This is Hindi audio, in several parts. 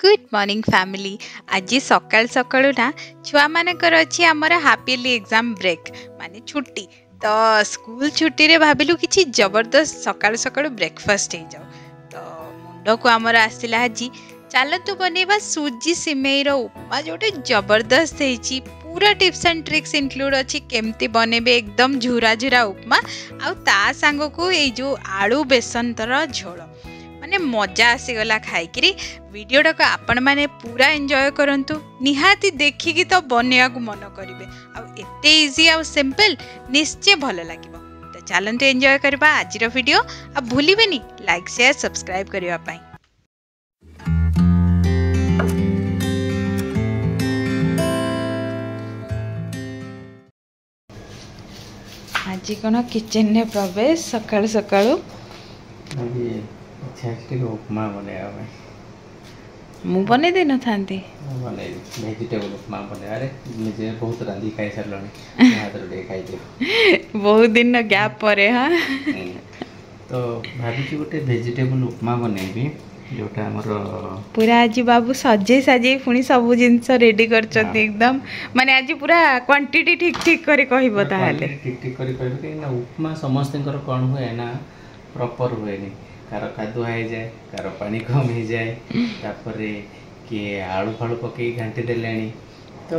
Good morning family. आज सकाल सकाळू ना छुआ मानकर अच्छी आमर हापीली एग्जाम ब्रेक माने छुट्टी तो स्कूल छुट्टी रे भाविलु किछि जबरदस्त सकाल सकाळू ब्रेकफास्ट हो जाओ तो मुंड को आमर आसिला आज चलतु बनैबा सूजी सिमेई रो उपमा जोटे जबरदस्त है। पूरा टिप्स एंड ट्रिक्स इंक्लूड अच्छी केमती बनेबे एकदम झुरा झुरा उपमा आउ ता सांग को ए जो आलू बेसन तर झोल माने मजा आसीगला खाई वीडियोटा को आपण मैंने पूरा एंजॉय करंतु निहाती देखिकी तो बनैया को मन करेंगे आते इजी आ सिंपल निश्चय भल लगे तो चलते एंजॉय करबा आज वीडियो आ भूलिबेनी लाइक शेयर सब्सक्राइब करबा पाई। आज कौन किचन ने प्रवेश सकाळु सकाळु उपमा बने मु बने दे न थांती बने वेजिटेबल उपमा बने अरे मुझे बहुत रांधी खाई सारलनी हाथ रे खाई दे बहुत दिन न गैप परे हां तो भाभी कि गोटे वेजिटेबल उपमा बनेबी जोटा हमर पूरा आज बाबू सजे सजे पुनी सब जिंस रेडी करछथि एकदम माने आज पूरा क्वांटिटी ठीक ठीक करे कहबो ताहाले ठीक ठीक करे कहबो कि ना उपमा समस्तकर कोन होए ना प्रॉपर होए नहीं कार कादुआ हो जाए कार पानी कम हो जाए तापरे किए आलू फालू पकई घाटी देले तो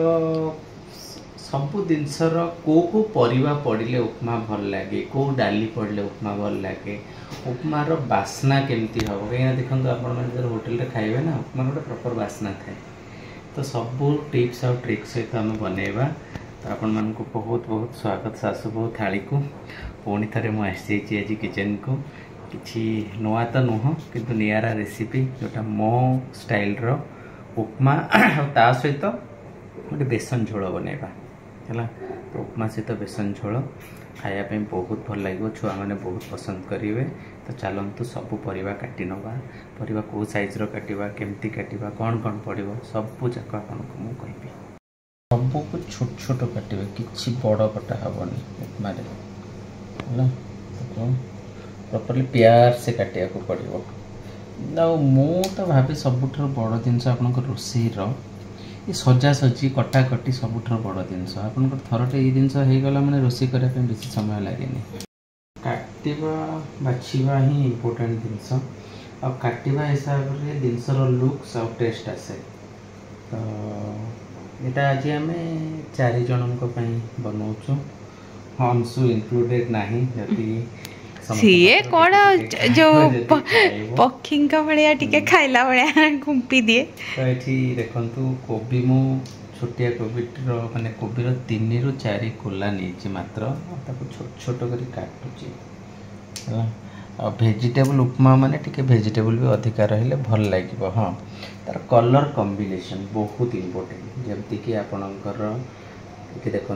सबु जिनसर को परिवा पड़े उपमा भल लगे को डाली पड़े उपमा भल लगे उपमार बास्ना केमती हम कहीं देखो आप होटेल रे खाइबे ना उपमा गोटे प्रॉपर बास्ना थाए तो सबू टिप्स और ट्रिक्स सहित आम बनैबा तो आपण मानक बहुत बहुत स्वागत सासु बहु थाली को पुणी थे मुझे आज किचन को किसी नुआ तो नुह किंतु नियारा रेसिपी जोटा मो स्टाइल रो उपमा ता सहित गोटे बेसन झोल बनैबा है तो उपमा सहित बेसन झोल खायापी बहुत भल लगे छुआ मैंने बहुत पसंद करेंगे तो चलतु सबू परिवा काटी नवा परिवा कौ साइज रो काटिबा केमती काटिबा कौन कौन पड़ो सबू जाक आपको मुझे कहबी सबू को छोट छोट काटिबे किछि बड़ कटा हेनी उपमा है प्रॉपर्ली प्यार से काटिया को पड़ो ना मु तो भाभी सबुठ बड़ जिनस आप रोषेईर ये सजा सजी कटा कटी सबुठ बड़ जिनस आप थरटे ये जिनस होगला मैंने रोषे करने बेसी समय लगे काटिबा बाछिबा ही इम्पोर्टेंट जिनस आ काटिबा हिसाब से जिनसर लुक्स और टेस्ट आसे तो यहाँ आज आम 4 जनों बनाऊँ हंसु इंक्लूडेड नहीं जदि सीए कौन जो पक्षी भाया टिके खाइला भाया घुंपी दिए तो ये देखु कोबी मु छोटिया कोबी माने कोबी 3 ରୁ 4 कोला नहीं मात्र छोट छोट कर काटुची है वेजिटेबल उपमा माने टिके वेजिटेबल भी अधिका रहिले भल लगे हाँ तार कलर कॉम्बिनेशन बहुत इम्पोर्टेंट जमती कि आपणकर देखु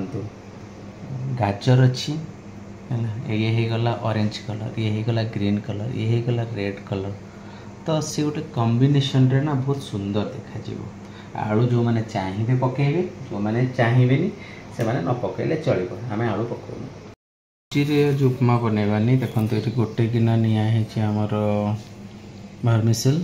गाजर अच्छी है ये गला ऑरेंज कलर ये गला ग्रीन कलर ये गला रेड कलर तो सी गोटे कॉम्बिनेशन रे ना बहुत सुंदर देखा आलू जो मैंने चाहिए पकेबे जो मैंने चाहिए से मैंने न पकेले चलो आम आलू पकाऊँ जो उपमा बनैबानी देखो ये गोटे गिना निमर भर्मिसेल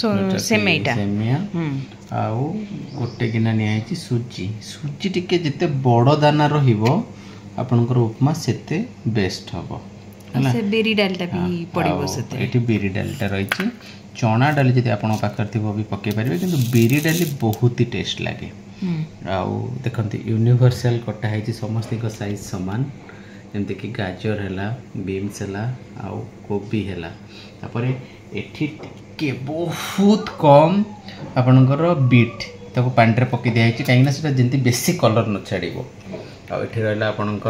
सेमिया आउ गोटे गिना नि सुजी सुजी टिके जिते बड़ दाना रहिबो आपनकर उपमा सेते बेस्ट हबो हला से बेरी डालटा भी पड़िबो सेते एटी बेरी डालटा रहिछि चना डाली जदि आपन पाकर थिबो भी पके परिबे किंतु बेरी डाली बहुत ही टेस्ट लागे आउ देखंती यूनिवर्सल कटा है समस्त को साइज समान जमते कि गाजर हैला बीन्स हैला आउ कोबी हैला तापरे एठी टिके बहुत कम आपनकर बीट ताको पांडरे पके दिया है काईना सेटा जंती बेसी कलर न छाड़िबो आ एठी रहला आपनकर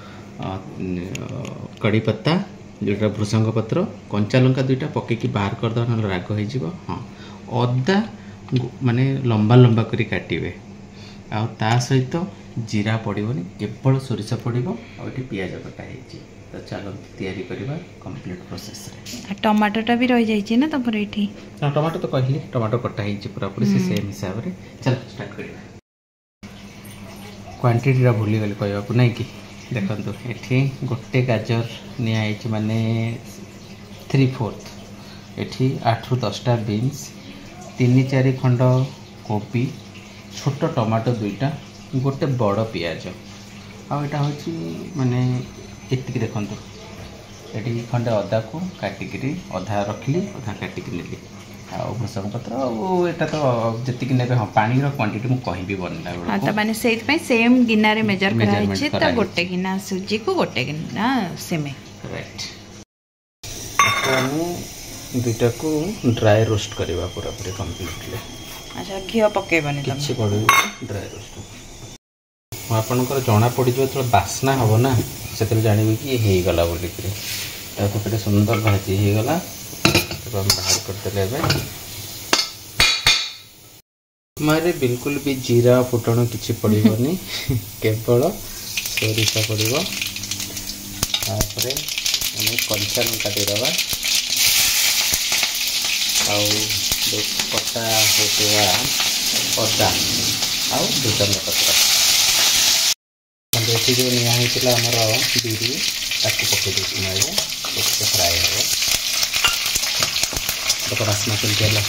कड़ी पत्ता जोटा भृसंग पत्र कंचा लंका 2टा पकेकी बाहर कर दो न राग हो जिवो हां अदा माने लंबा लंबा करी काटिबे आ ता सहित जीरा पड़ोनी केवल सोरिष पड़ो आठी पियाज कटा है तो चलो तैयारी करवा कंप्लीट प्रोसेस रे टमाटोटा भी रह जाइए ना तपर एठी हां टमाटो तो कहली टमाटो कटा है पूरा पूरी से सेम हिसाब रे चलो स्टार्ट करवा क्वांटिटी रा भूली गली कहबा को नहीं कि देखंतु एठी गोटे गाजर निया है माने 3/4 एठी 8 ରୁ 10टा बीन्स 3-4 खंड कोबी छोट टमाटो 2टा गोटे बड़ पियाज आटा हूँ माने एतिक देखु ये खंडे अदा को काटिक अधा रखिली अधा काटिक नेली भूषण पत्र आटा तो जी ने हाँ पानी क्वांटिटी मुझे कहबी बनला हाँ तो माने से सेम गिना रे मेजर कराइछि तो गोटे गिना सुजी को गोटे गिना सेमे राइट दुईटा को ड्राई रोस्ट करवा पूरा पूरी कंप्लीटली अच्छा घी पकेबनी किछि पड़े ड्राई रोस्ट आपनकर जना पड़ जो बास्ना हम ना से जानवे कि ये गला बोलिक तो सुंदर भाजी हो गला हम बाहर करदे मारे बिल्कुल भी जीरा फुटण किछि पड़िबनी केवल सोरिष पड़िबो तापरे हम कंचा लंका देदबा आउ कटा होतवा अदा आउ भुजंग पत्र देखिए जो निया होता आमर बिरी ताकू पकई देती फ्राए हे देखो बास्ना केमती है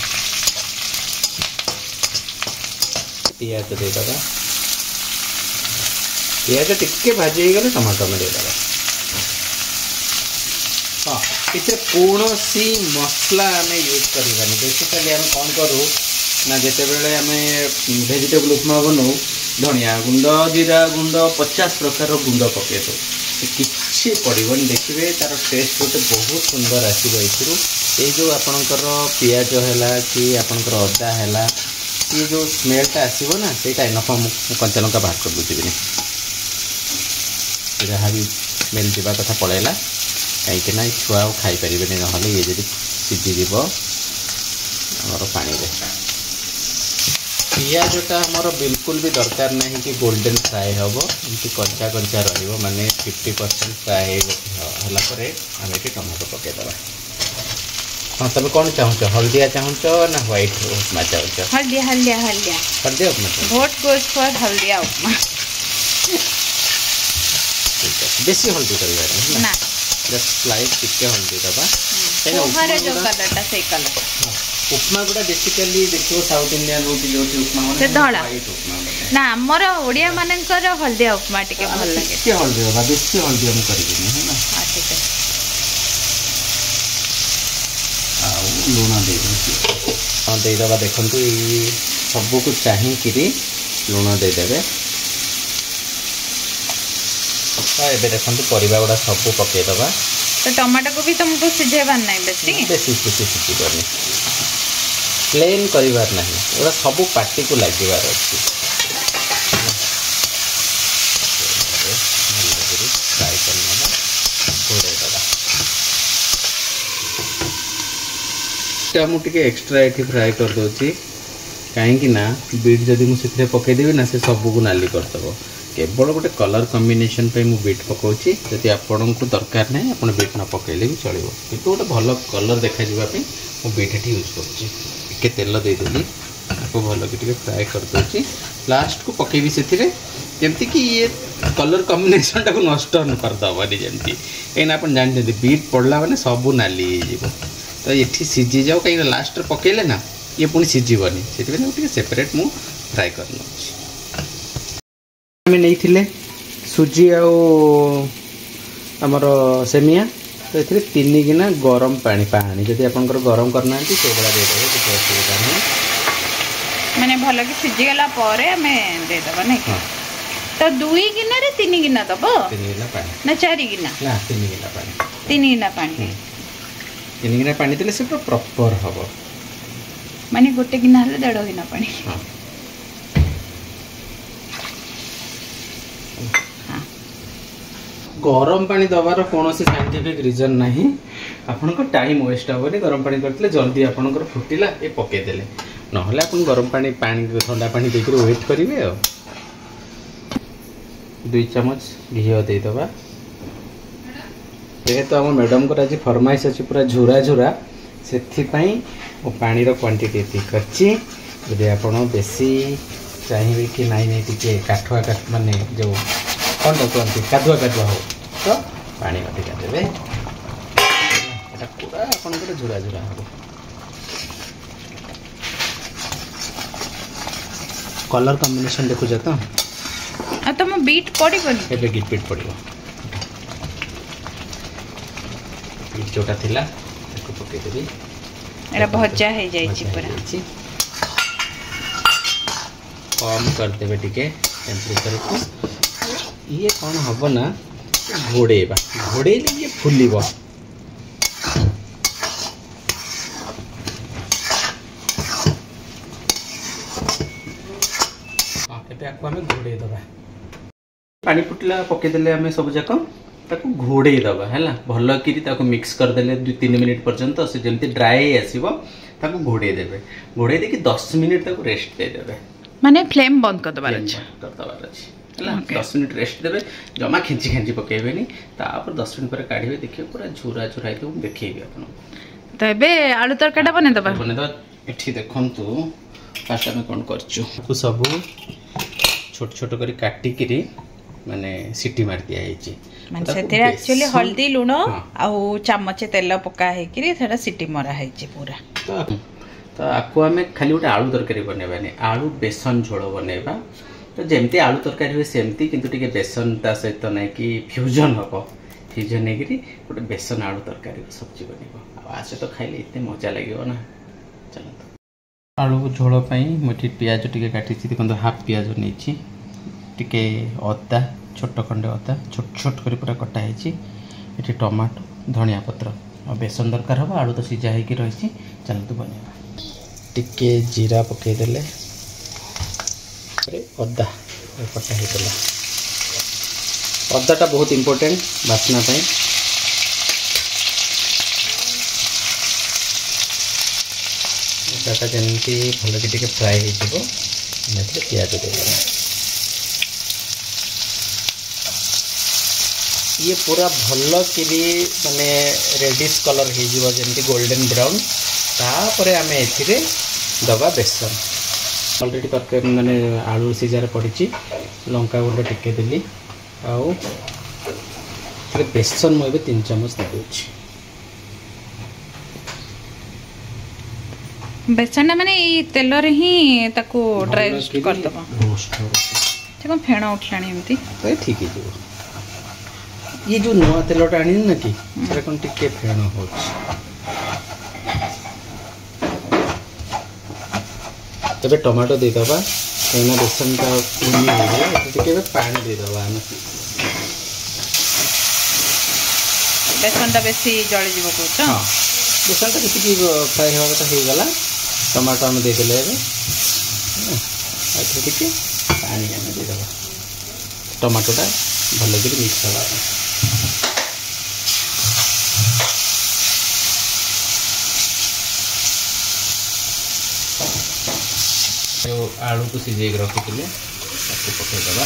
पियाज देदबा पियाज टिके भाजी गले टमाटो में देदबा हाँ इसे कौन सी मसला आम यूज करवानी बेसिकली आम कौन करूँ ना जिते बड़े आम भेजिटेबल उपमा बनाऊ धनिया गुंड जीरा गुंड 50 प्रकार गुंड पकई दो किसी पड़ोनी देखिए तार टेस्ट गोटे बहुत सुंदर आसो ये जो आपणकर पियाज है कि आपणकर अदा है ये जो स्मेलटा आसो ना सहीटा इनफ कंचा लंका बाहर कर दूसरी जहाँ भी स्मेल जावा कथा पलैला कहीं छुआ खाई पारे ना ये जी सीझीज आमर पानी पियाजटा आमर बिल्कुल भी दरकार नहीं कि गोल्डन फ्राए हम एमती कंचा कंचा रे 50% फ्राए है आम ये टमाटो पकईदे हाँ तुम कौन चाहूच हल्दिया चाहूच ना व्हाइट उपमा चाहूच हल्दिया हल्दिया हल्दिया हल्दिया उपमा वोट गोज फॉर हल्दिया उपमा बेसी हल्दी करवा ना जस्ट स्लाइड टिके हल्दी दबा ओहर जो कलरटा से कलर उपमा गुड़ा बेसिकली देखो साउथ इंडियन रोटी जो उपमा से धला ना हमर ओडिया मानकर हल्दिया उपमा टिके भल लागे के हल्दी दबा बेसी हल्दी हम करिबिनी है ना हां ठीक है आ लूण दे दे हां दे दबा देखंतु सब को चाहि किरी लूण दे देबे एबे देखंतु परिबा गुड़ा सब पके दबा तो टमाटो को भी तुमको सिझेबार नहीं बेसी बेसी सिझेबार प्लेन करिवार नहीं ओरा सब पार्टी को लागिवार अछि फ्राई करना घोड़े दबा मुझे एक्सट्रा ये फ्राए कर दूसरी कहीं ना बीट जदि मुझे पकईदेवी ना से सबको नाली करदेव केवल गोटे कलर कॉम्बिनेशन पे मु बीट पकाउची जदि आपन को दरकार नहीं आप बीट न पकईले भी चलो किंतु गोटे भल कलर देखा मु बीट ये यूज कर तेल देदेली आपको भल कि फ्राए कर दूसरी लास्ट को पकेबी से जमती कि ये कलर कॉम्बिनेशन टाक नष्ट न करदबनी जमती कहीं आप जानते बीट पड़ला मैंने सब नाली तो ये सीझी जाओ कहीं लास्ट पकईले ना ये पुणी सीझीबनी से सेपरेट मु फ्राए करना आम नहीं सुजी आमर सेमिया तो ये 3 गिना गरम पानी पानी जब आपंकर गरम करना से भाया देदेवे किसी असुविधा नहीं मैंने भल कि सीझीगला हमें देदेबा नहीं हाँ तो 2 गिना रे 3 गिना दब 3 गिना पानी ना 4 गिना ना 3 गिना पानी 3 गिना पानी 3 गिना पानी देले से प्रॉपर हम माने गोटे गिना 1.5 गिना पानी हाँ गरम पानी दबार कौन साइंटिफिक रीजन नहीं आपन टाइम वेस्ट हेनी गरम पानी करते जल्दी आपंकर फुटिला ये पकईदेले ना आप गरम पानी ठंडा पानी देकर वेट करेंगे 2 चम्मच घी देदबा जेहेतु आम मैडम को आज फरमाइश अच्छी पूरा झुरा झुरा से पानी क्वांटिटी ठीक अच्छी जब आप बेसी चाहिए कि नाई टे काठुआ माने जो कौन कहते कादुआ कादुआ हो तो पानी अधिका देवे पूरा आपंकर झुरा झुरा हम कलर कॉम्बिनेशन देखुछ तो आ तुम बीट पड़बनी एबे गिट बीट पड़ो बीट जोटा थिला ताको पके देबी एरा भजा हे जाईची पूरा कम कर देबे टिके टेम्परेचर को ये कौन हबो ना घोड़ेबा घोड़ेले ये फुलिबो घोड़े दबा पानी फुटला पकेदेले आम सब जाक घोड़े दबा है भल कि मिक्स करदे 2-3 मिनिट पर्यंत से जमी ड्राए आसो घोड़े देवे घोड़े दे 10 मिनिट रेस्ट देदेवे माने फ्लेम बंद कर दबार अच्छे 10 मिनिट रेस्ट देवे जमा खेची खेची पकेबेनी तापर 10 मिनिट पर काढ़े देखिए पूरा झुरा झुरा देखेबी आपन तो एबे आलू तरकाटा बने दबा एठी देखंतु फास्ट आम कौन कर सब छोट छोट करी काटिकी माने सिटी मार दिया है माने सेते एक्चुअली हल्दी लूण आ चमचे तेल पका है कि थोड़ा सिटी मरा है पूरा तो आपको आम खाली गोटे आलू तरकारी बनैबानी आलू बेसन झोल बनैबा तो जमती आलू तरकारी हुए सेमती किंतु टिके बेसन ता सहित ना कि फ्यूजन हम फ्यूजन होगी गोटे बेसन आलू तरकारी सब्जी बनब आ सहित खाइले इतने मजा लगे ना चलते आलू झोल मुझे पियाज टे काटी देखो हाफ पियाज नहीं टिके अदा छोट खंडे अदा छोट छोट कर पूरा कटाई ये टमाटो धनिया पत्र और बेसन दरकार हम आलू तो सीझा हो रही चलते बनवा टिके जीरा पकईदे अदा कटा होता अदाटा बहुत इम्पोर्टेंट बास्ना अदाटा जमी भल कि फ्राए हो पियाज दे ये पूरा भल कि माने रेडिश कलर हो जमी गोल्डन ब्राउन तापर आम ए दबा बेसन ऑलरेडी तरकारी माने आलू सीजार पड़ी लंका गुंड टिके देली आउ बेसन मुझे 3 चम्मच दे बेसन माने तेल रे ही ताको ड्राई रोस्ट कर दबा रोस्ट कौन फेण उठलानी एमती तो ठीक है ये जो नुआ तेलटा आनी ना कि कौन टिके फेण हो तबे टमाटो देदबा कहीं बेसन का पानी देदबा बेसन टा बेसी जली जीव कहछ हां बेसन टा किसी फ्राई होगा तो हो गला टमाटो हम देदेले टिके पानी आम देदबा टमाटोटा भल कर मिक्स हवा जो आलू को सीझे रखी पकईदबा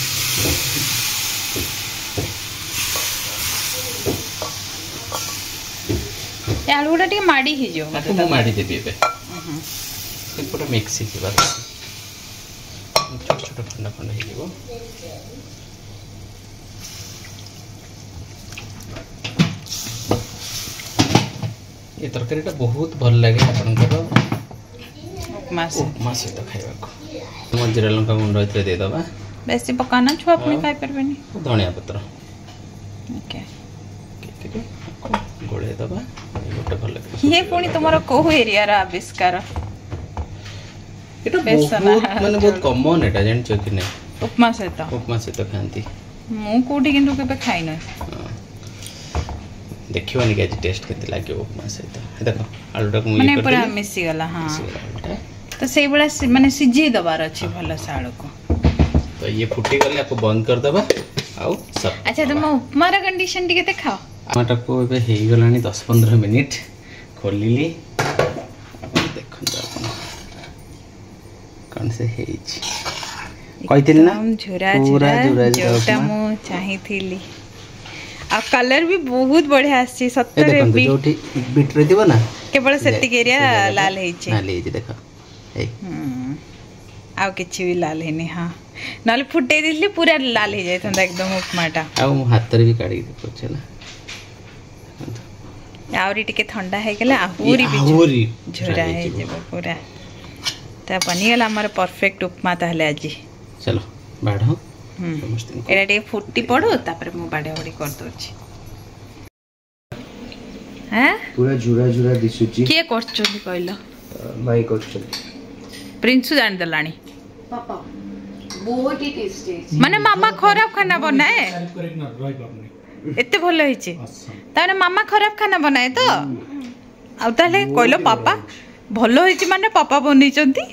आलू गुड़ा टे माड़ी हो माड़ी देवी पूरा मिक्स हो छोट छोट खंड खंड हो ये तरकारीटा बहुत भल लगे आपंकर उपमा सहित खाइबा जीरा लंका गुंड ए देदबा बेसी पकाना छुआ पुणी खाई परबेनी धनिया पत्र ओके गोले दबा गोटे भल ये पुणी तुमर को एरिया रा आविष्कार एटा बहुत माने बहुत कॉमन एटा जानछो कि नै उपमा सहित खांती मु कोठी किंतु केबे खाइ नै देखियो नि आज टेस्ट केते लागे उपमा सहित देखो आलूटा को माने पूरा मिसी गला हां तो सेई बड़ा माने सिझी दबार अछि भल साळो को तो ये फुटी गले आपको बंद कर दबा आउ सब अच्छा तुम उपमा रा कंडीशन टिके देखाओ टमाटर को एबे हे गलानी 10-15 मिनिट खोलिली देखो कौन से हेज कहितिल ना झुरा झुरा जोटा मु चाहिथिली आ कलर भी बहुत बढ़िया आसी सत्तरे बीट जोठी बीट रे दिबो ना केवल सेटिक एरिया लाल हेछि लाल हेछि देखो ए आउ किछि भी लाल हेनी हां नाले फुटे दिली पूरा लाल हे जायथंदा एकदम उपमाटा आउ मु हाथ रे भी काढी देखो छला आउरी टिके ठंडा है गेला आहुरी भी झुरा है जेबो पूरा ता बनीगला आमर परफेक्ट उपमा ताहले आज चलो बाढ़ एटा टे फुटी पड़ो तापर मु बाड़े बड़ी कर दोची हैं पूरा झुरा झुरा दिसुची के करछोली कहलो माई करछोली प्रिंसु जान दलानी पापा बहुत ही टेस्टी माने मामा खराब खाना बनाए एते भलो हिचे ताने मामा खराब खाना बनाए तो आ ताले कहलो पापा भलो हिचे माने पापा बनी चंती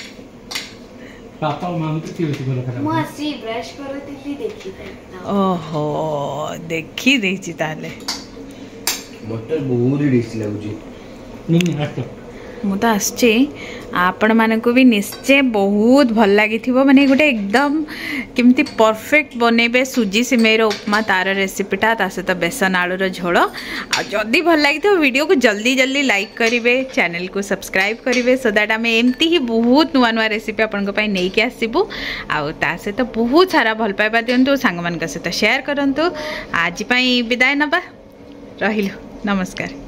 पापा मामा के होती बोला खराब मु आसी ब्रश करतिली देखि ओहो देखी देछि ताले मटर बहुत ही टेस्टी लागुची नहीं हट मु तो आसचे आपण मानक भी निश्चय बहुत भल लगी माने गोटे एकदम केमती परफेक्ट बनैबे सुजी सिमेर उपमा तार रेसिपीटा ता सहित बेसन आलूर झोल आ जदि भल लगी वीडियो को जल्दी जल्दी लाइक करेंगे चैनल को सब्सक्राइब करेंगे सो दैट आम एमती ही बहुत नुआ नुआ रेसिपी आपण नहीं कि आसबू आ सहित बहुत सारा भल पाइबा दिंतु सांग मान सहित शेयर करंतु आज विदाय नबा रहिलु नमस्कार।